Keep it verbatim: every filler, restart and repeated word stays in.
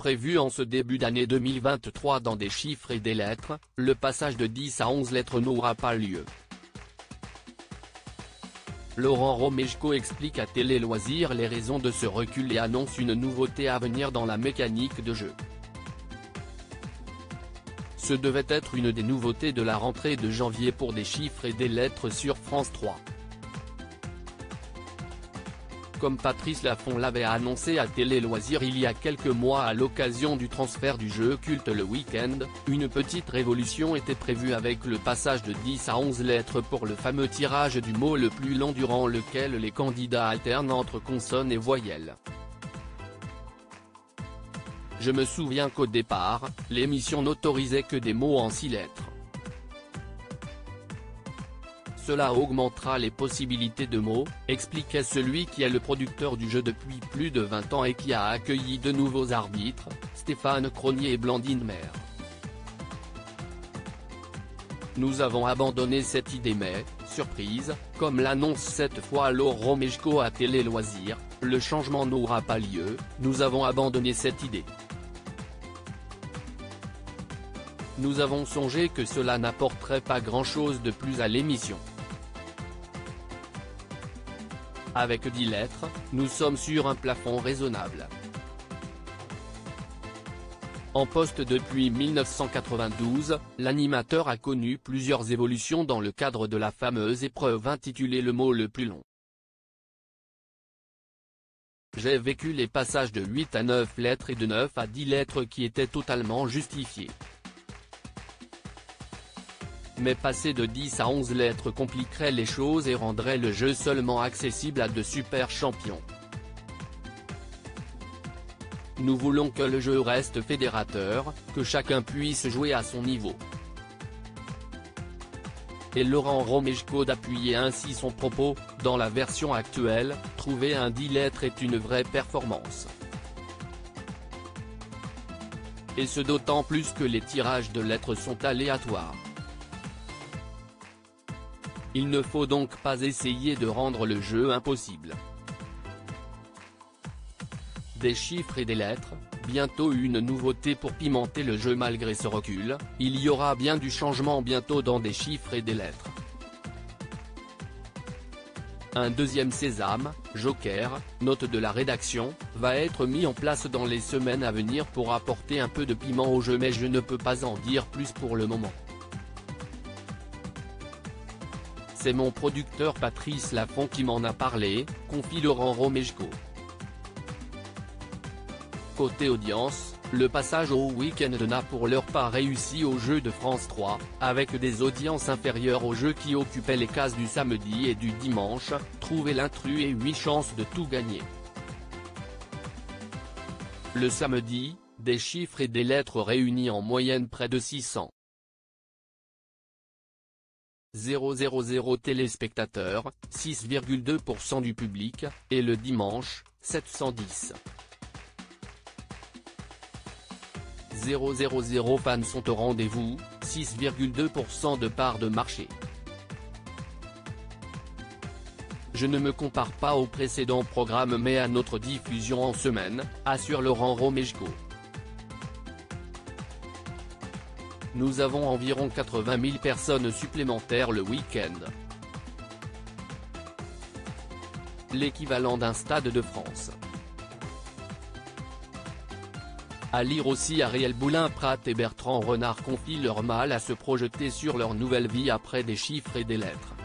prévu en ce début d'année deux mille vingt-trois dans des chiffres et des lettres, le passage de dix à onze lettres n'aura pas lieu. Laurent Romeshko explique à Télé Loisirs les raisons de ce recul et annonce une nouveauté à venir dans la mécanique de jeu. Ce devait être une des nouveautés de la rentrée de janvier pour des chiffres et des lettres sur France trois. Comme Patrice Laffont l'avait annoncé à Télé Loisirs il y a quelques mois à l'occasion du transfert du jeu culte le week-end, une petite révolution était prévue avec le passage de dix à onze lettres pour le fameux tirage du mot le plus long durant lequel les candidats alternent entre consonnes et voyelles. Je me souviens qu'au départ, l'émission n'autorisait que des mots en six lettres. Cela augmentera les possibilités de mots, expliquait celui qui est le producteur du jeu depuis plus de vingt ans et qui a accueilli de nouveaux arbitres, Stéphane Cronier et Blandine Maire. Nous avons abandonné cette idée mais, surprise, comme l'annonce cette fois Laurent Romeshko à Télé Loisirs, le changement n'aura pas lieu, nous avons abandonné cette idée. Nous avons songé que cela n'apporterait pas grand-chose de plus à l'émission. Avec dix lettres, nous sommes sur un plafond raisonnable. En poste depuis mille neuf cent quatre-vingt-douze, l'animateur a connu plusieurs évolutions dans le cadre de la fameuse épreuve intitulée Le mot le plus long. J'ai vécu les passages de huit à neuf lettres et de neuf à dix lettres qui étaient totalement justifiés. Mais passer de dix à onze lettres compliquerait les choses et rendrait le jeu seulement accessible à de super champions. Nous voulons que le jeu reste fédérateur, que chacun puisse jouer à son niveau. Et Laurent Romeshko d'appuyer ainsi son propos, dans la version actuelle, trouver un dix lettres est une vraie performance. Et ce d'autant plus que les tirages de lettres sont aléatoires. Il ne faut donc pas essayer de rendre le jeu impossible. Des chiffres et des lettres, bientôt une nouveauté pour pimenter le jeu malgré ce recul, il y aura bien du changement bientôt dans des chiffres et des lettres. Un deuxième sésame, Joker, note de la rédaction, va être mis en place dans les semaines à venir pour apporter un peu de piment au jeu mais je ne peux pas en dire plus pour le moment. C'est mon producteur Patrice Laffont qui m'en a parlé, confie Laurent Romeshko. Côté audience, le passage au week-end n'a pour l'heure pas réussi au jeu de France trois, avec des audiences inférieures aux jeux qui occupaient les cases du samedi et du dimanche, Trouver l'intrus et huit chances de tout gagner. Le samedi, des chiffres et des lettres réunis en moyenne près de six cent mille téléspectateurs, six virgule deux pour cent du public, et le dimanche, sept cent dix mille fans sont au rendez-vous, six virgule deux pour cent de part de marché. Je ne me compare pas au précédent programme mais à notre diffusion en semaine, assure Laurent Romeshko. Nous avons environ quatre-vingt mille personnes supplémentaires le week-end. L'équivalent d'un stade de France. À lire aussi Ariel Boulin-Prat et Bertrand Renard confient leur mal à se projeter sur leur nouvelle vie après des chiffres et des lettres.